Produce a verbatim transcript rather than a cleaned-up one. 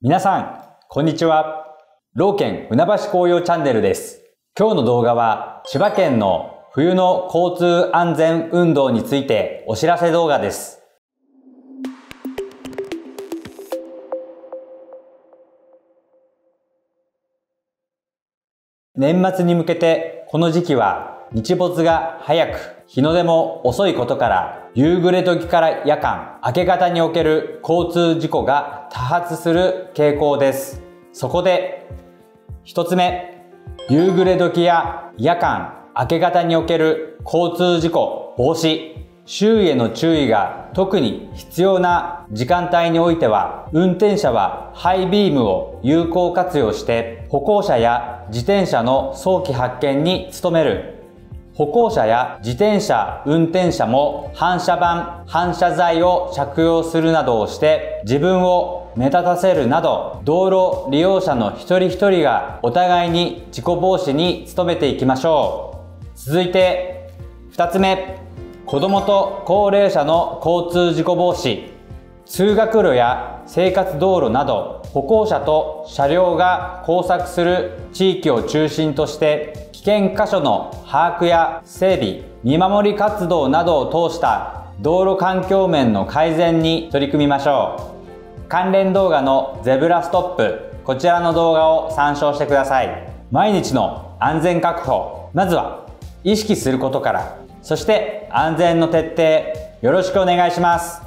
皆さん、こんにちは。老犬船橋紅葉チャンネルです。今日の動画は千葉県の冬の交通安全運動についてお知らせ動画です。年末に向けてこの時期は日没が早く日の出も遅いことから夕暮れ時から夜間、明け方における交通事故が多発する傾向です。そこで一つ目、夕暮れ時や夜間、明け方における交通事故防止。周囲への注意が特に必要な時間帯においては、運転者はハイビームを有効活用して歩行者や自転車の早期発見に努める。歩行者や自転車運転者も反射板、反射材を着用するなどをして自分を目立たせるなど、道路利用者の一人一人がお互いに事故防止に努めていきましょう。続いて二つ目、子どもと高齢者の交通事故防止。通学路や生活道路など歩行者と車両が交錯する地域を中心として危険箇所の把握や整備、見守り活動などを通した道路環境面の改善に取り組みましょう。関連動画のゼブラストップ、こちらの動画を参照してください。毎日の安全確保、まずは意識することから、そして安全の徹底、よろしくお願いします。